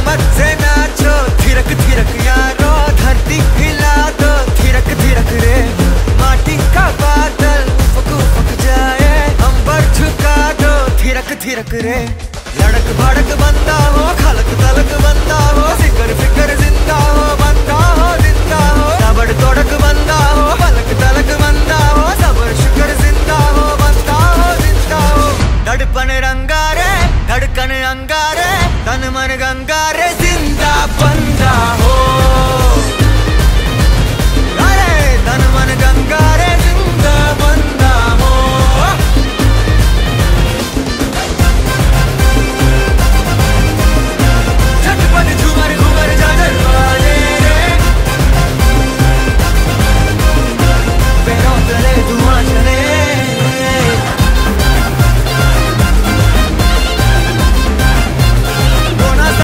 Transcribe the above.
कमर से नाचो थिरक थिरक यारो, धरती हिला दो थिरक थिरक रे। माटी का बादल फक फक जाए, अंबर झुका दो थिरक थिरक रे। लड़क भड़क बंदा हो, खलक तलक बंदा हो, फिकर फिकर जिंदा हो, बंदा हो जिंदा हो। तबड़ तोड़क बंदा हो, पलक तलक बंदा हो, सबर शुकर जिंदा हो, बंदा हो जिंदा हो। धड़पन रंगारे, धड़कन अंगारे, तन मन गंगारे।